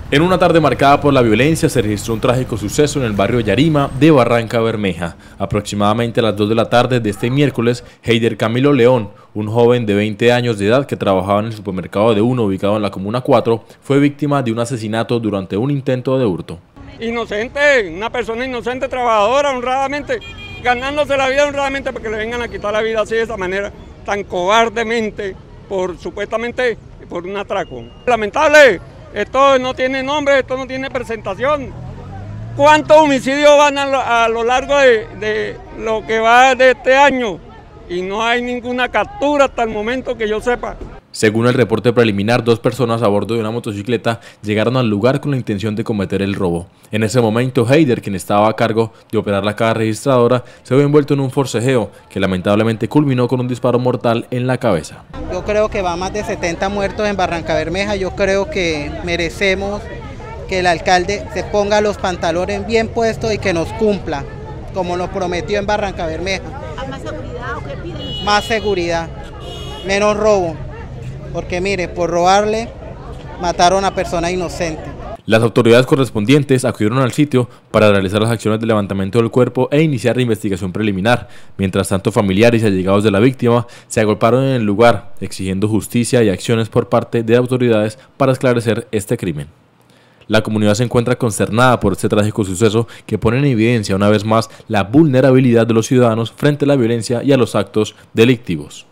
En una tarde marcada por la violencia se registró un trágico suceso en el barrio Yarima de Barrancabermeja. Aproximadamente a las 2 de la tarde de este miércoles, Heider Camilo León, un joven de 20 años de edad que trabajaba en el supermercado de Uno ubicado en la Comuna 4, fue víctima de un asesinato durante un intento de hurto. Inocente, una persona inocente, trabajadora, honradamente, ganándose la vida honradamente para que le vengan a quitar la vida así de esa manera, tan cobardemente, supuestamente por un atraco. Lamentable. Esto no tiene nombre, esto no tiene presentación. ¿Cuántos homicidios van a lo largo de lo que va de este año? Y no hay ninguna captura hasta el momento que yo sepa. Según el reporte preliminar, 2 personas a bordo de una motocicleta llegaron al lugar con la intención de cometer el robo. En ese momento, Heider, quien estaba a cargo de operar la caja registradora, se vio envuelto en un forcejeo que lamentablemente culminó con un disparo mortal en la cabeza. Yo creo que va más de 70 muertos en Barrancabermeja. Yo creo que merecemos que el alcalde se ponga los pantalones bien puestos y que nos cumpla, como nos prometió en Barrancabermeja. ¿Más seguridad o qué piden? Más seguridad, menos robo. Porque mire, por robarle, mataron a personas inocentes. Las autoridades correspondientes acudieron al sitio para realizar las acciones de levantamiento del cuerpo e iniciar la investigación preliminar. Mientras tanto, familiares y allegados de la víctima se agolparon en el lugar, exigiendo justicia y acciones por parte de autoridades para esclarecer este crimen. La comunidad se encuentra consternada por este trágico suceso que pone en evidencia una vez más la vulnerabilidad de los ciudadanos frente a la violencia y a los actos delictivos.